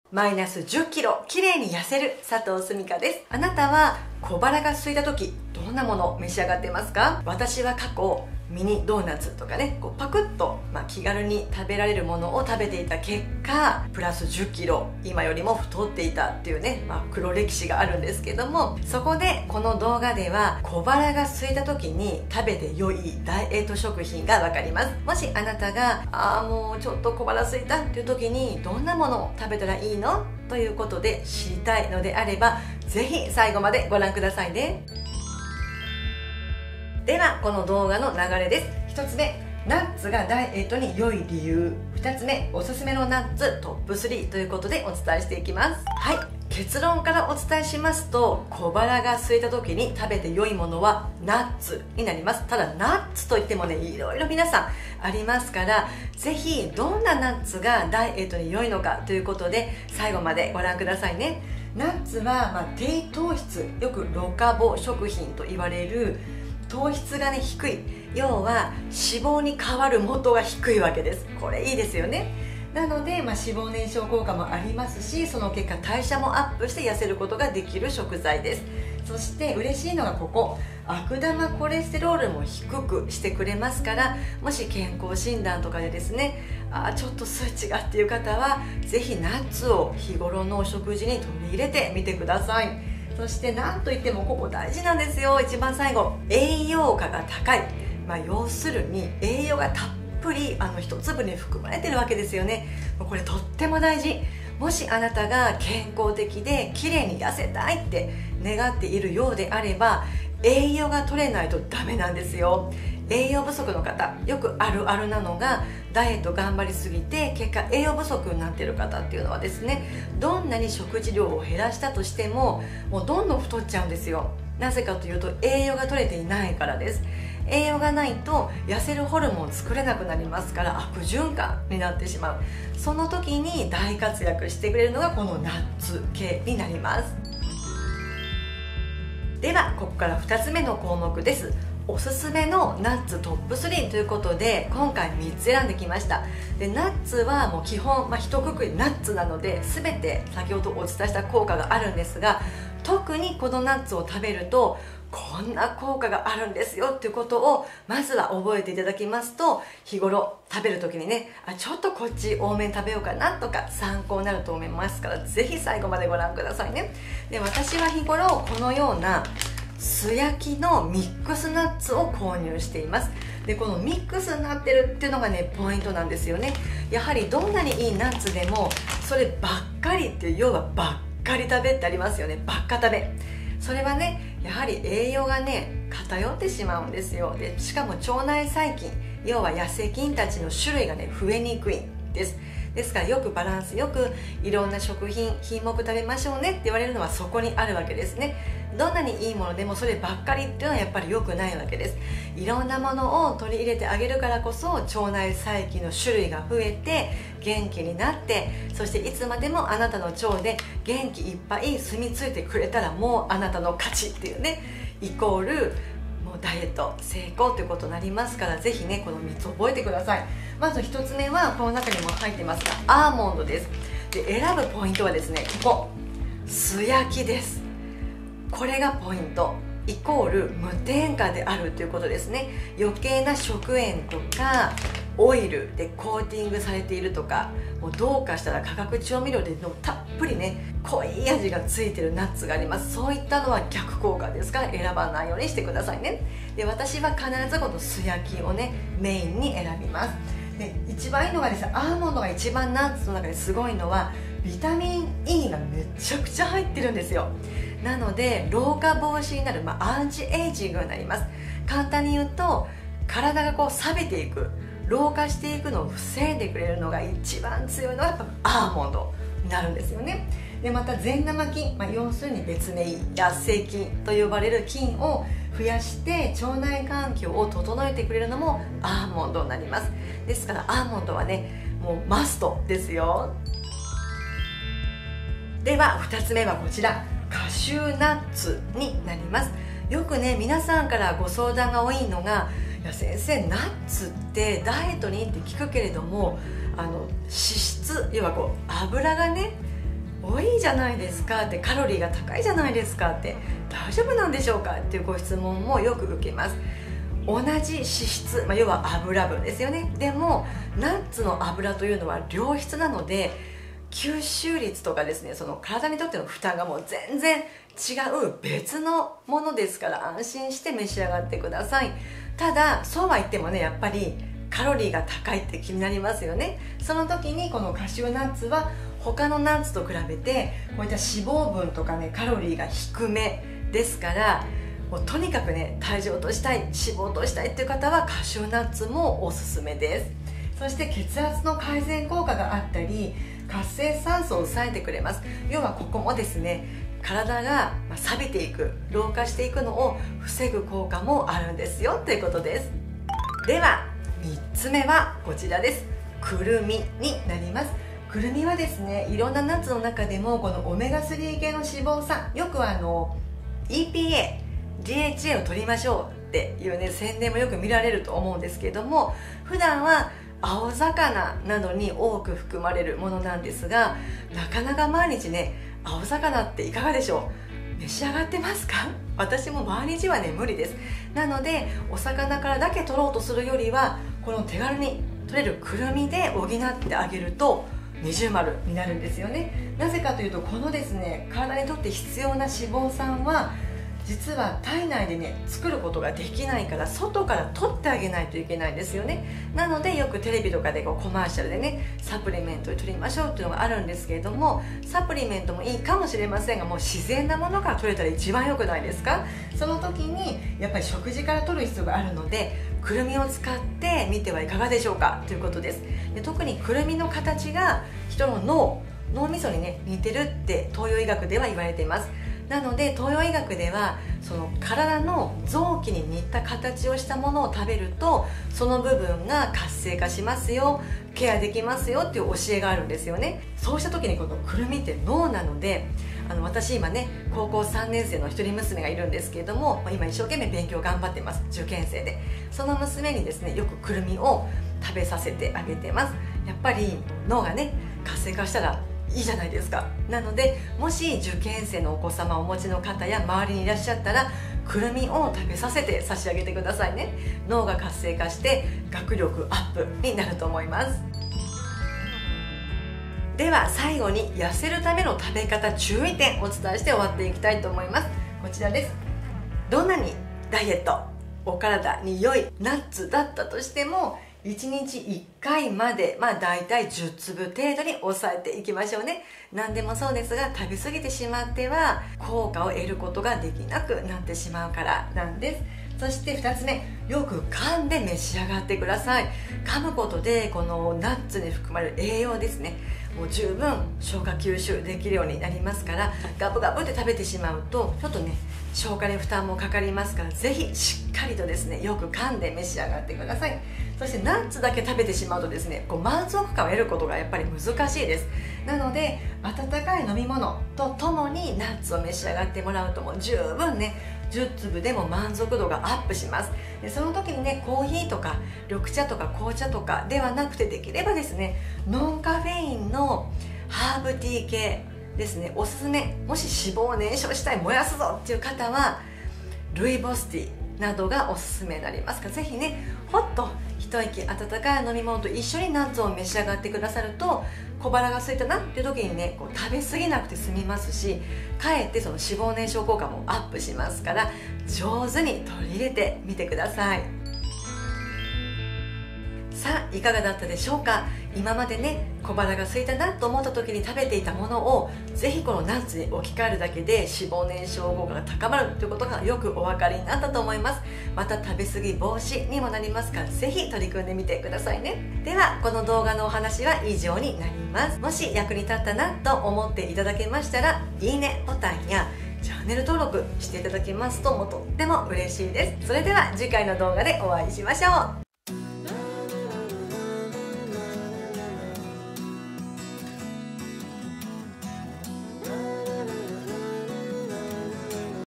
マイナス10キロきれいに痩せる佐藤すみかです。あなたは小腹が空いた時どんなものを召し上がってますか？私は過去ミニドーナツとかね、パクッと、気軽に食べられるものを食べていた結果プラス10キロ今よりも太っていたっていうね、黒歴史があるんですけども、そこでこの動画では小腹が空いた時に食べて良いダイエット食品が分かります。もしあなたがもうちょっと小腹空いたっていう時にどんなものを食べたらいいのということで知りたいのであれば、ぜひ最後までご覧くださいね。ではこの動画の流れです。1つ目、ナッツがダイエットに良い理由。2つ目、おすすめのナッツトップ3ということでお伝えしていきます。はい、結論からお伝えしますと、小腹が空いた時に食べて良いものはナッツになります。ただナッツといってもね、いろいろ皆さんありますから、ぜひどんなナッツがダイエットに良いのかということで最後までご覧くださいね。ナッツは、低糖質、よくロカボ食品と言われる糖質がね低い、要は脂肪に変わる元が低いわけです。これいいですよね。なので、脂肪燃焼効果もありますし、その結果代謝もアップして痩せることができる食材です。そして嬉しいのがここ、悪玉コレステロールも低くしてくれますから、もし健康診断とかでですね、ちょっと数値がっていう方はぜひナッツを日頃のお食事に取り入れてみてください。そして何といってもここ大事なんですよ。一番最後、栄養価が高い、要するに栄養がたっぷり一粒に含まれてるわけですよね。これとっても大事。もしあなたが健康的で綺麗に痩せたいって願っているようであれば、栄養が取れないとダメなんですよ。栄養不足の方、よくあるあるなのが、ダイエット頑張りすぎて結果栄養不足になっている方っていうのはですね、どんなに食事量を減らしたとしてももうどんどん太っちゃうんですよ。なぜかというと栄養が取れていないからです。栄養がないと痩せるホルモンを作れなくなりますから、悪循環になってしまう。その時に大活躍してくれるのがこのナッツ系になります。ではここから2つ目の項目です。おすすめのナッツトップ3ということで今回3つ選んできました。でナッツはもう基本、一括りナッツなので全て先ほどお伝えした効果があるんですが、特にこのナッツを食べるとこんな効果があるんですよっていうことをまずは覚えていただきますと、日頃食べる時にね、ちょっとこっち多めに食べようかなとか参考になると思いますから、ぜひ最後までご覧くださいね。で私は日頃このような素焼きのミックスナッツを購入しています。でこのミックスになってるっていうのがねポイントなんですよね。やはりどんなにいいナッツでもそればっかりっていう、要はばっかり食べってありますよね。ばっか食べ、それはねやはり栄養がね偏ってしまうんですよ。でしかも腸内細菌、要は痩せ菌たちの種類がね増えにくいんです。ですからよくバランスよくいろんな食品品目食べましょうねって言われるのはそこにあるわけですね。どんなにいいものでもそればっかりっていうのはやっぱり良くないわけです。いろんなものを取り入れてあげるからこそ腸内細菌の種類が増えて元気になって、そしていつまでもあなたの腸で元気いっぱい住み着いてくれたらもうあなたの勝ちっていうね、イコールもうダイエット成功ということになりますから、ぜひねこの3つ覚えてください。まず1つ目はこの中にも入ってますがアーモンドです。で選ぶポイントはですね、ここ素焼きです。これがポイント、イコール無添加であるということですね。余計な食塩とかオイルでコーティングされているとか、もうどうかしたら化学調味料でたっぷりね濃い味がついてるナッツがあります。そういったのは逆効果ですから選ばないようにしてくださいね。で私は必ずこの素焼きをねメインに選びます。で一番いいのがですね、アーモンドが一番ナッツの中ですごいのはビタミン E がめちゃくちゃ入ってるんですよ。なので老化防止になる、アンチエイジングになります。簡単に言うと体がこう錆びていく、老化していくのを防いでくれるのが一番強いのはやっぱアーモンドになるんですよね。でまた善玉菌、要するに別名痩せ菌と呼ばれる菌を増やして腸内環境を整えてくれるのもアーモンドになります。ですからアーモンドはねもうマストですよ。では2つ目はこちら、カシューナッツになります。よくね皆さんからご相談が多いのが、いや先生ナッツってダイエットにいいって聞くけれども脂質、要はこう油がねいじゃないですかって、カロリーが高いじゃないですかって、大丈夫なんでしょうかっていうご質問もよく受けます。同じ脂質、要は油分ですよね。でもナッツの油というのは良質なので、吸収率とかですね、その体にとっての負担がもう全然違う別のものですから、安心して召し上がってください。ただそうは言ってもね、やっぱりカロリーが高いって気になりますよね。その時にこのカシューナッツは他のナッツと比べてこういった脂肪分とかね、カロリーが低めですから、もうとにかくね、体重を落としたい、脂肪を落としたいっていう方はカシューナッツもおすすめです。そして血圧の改善効果があったり、活性酸素を抑えてくれます。要はここもですね、体が錆びていく、老化していくのを防ぐ効果もあるんですよということです。では3つ目はこちらです。くるみになります。くるみはですね、いろんなナッツの中でもこのオメガ3系の脂肪酸、よくEPA、DHA を取りましょうっていうね、宣伝もよく見られると思うんですけれども、普段は青魚などに多く含まれるものなんですが、なかなか毎日ね、青魚っていかがでしょう？召し上がってますか？私も毎日はね、無理です。なのでお魚からだけ取ろうとするよりは、この手軽に取れるくるみで補ってあげると二重丸になるんですよね。なぜかというと、このですね、体にとって必要な脂肪酸は実は体内でね、作ることができないから、外から取ってあげないといけないんですよね。なのでよくテレビとかでコマーシャルでね、サプリメントを取りましょうっていうのがあるんですけれども、サプリメントもいいかもしれませんが、もう自然なものから取れたら一番良くないですか？その時にやっぱり食事から取る必要があるので、くるみを使ってみてはいかがでしょうかということです。で、特にくるみの形が人の脳みそにね、似てるって東洋医学では言われています。なので東洋医学では、その体の臓器に似た形をしたものを食べると、その部分が活性化しますよ、ケアできますよっていう教えがあるんですよね。そうした時にこのくるみって脳なので、私今ね、高校3年生の一人娘がいるんですけれども、今一生懸命勉強頑張ってます。受験生で、その娘にですね、よくくるみを食べさせてあげてます。やっぱり脳がね、活性化したらいいじゃないですか。なので、もし受験生のお子様をお持ちの方や周りにいらっしゃったら、くるみを食べさせて差し上げてくださいね。脳が活性化して学力アップになると思います。では最後に、痩せるための食べ方注意点をお伝えして終わっていきたいと思います。こちらです。どんなにダイエット、お体に良いナッツだったとしても、1日1回まで、だいたい10粒程度に抑えていきましょうね。何でもそうですが、食べ過ぎてしまっては効果を得ることができなくなってしまうからなんです。そして2つ目、よく噛んで召し上がってください。噛むことでこのナッツに含まれる栄養ですね、もう十分消化吸収できるようになりますから、ガブガブって食べてしまうとちょっとね、消化に負担もかかりますから、ぜひしっかりとですね、よく噛んで召し上がってください。そしてナッツだけ食べてしまうとですね、満足感を得ることがやっぱり難しいです。なので温かい飲み物とともにナッツを召し上がってもらうと、もう十分ね、10粒でも満足度がアップします。で、その時にね、コーヒーとか緑茶とか紅茶とかではなくて、できればですね、ノンカフェインのハーブティー系ですね、おすすめ。もし脂肪を燃焼したい、燃やすぞっていう方はルイボスティーなどがおすすめになりますから、ぜひね、ほっと一息温かい飲み物と一緒にナッツを召し上がってくださると、小腹が空いたなっていう時にね、食べ過ぎなくて済みますし、かえってその脂肪燃焼効果もアップしますから、上手に取り入れてみてください。さあ、いかがだったでしょうか。今までね、小腹が空いたなと思った時に食べていたものを、ぜひこのナッツに置き換えるだけで脂肪燃焼効果が高まるということがよくお分かりになったと思います。また食べ過ぎ防止にもなりますから、ぜひ取り組んでみてくださいね。ではこの動画のお話は以上になります。もし役に立ったなと思っていただけましたら、いいねボタンやチャンネル登録していただけますと、もうとっても嬉しいです。それでは次回の動画でお会いしましょう。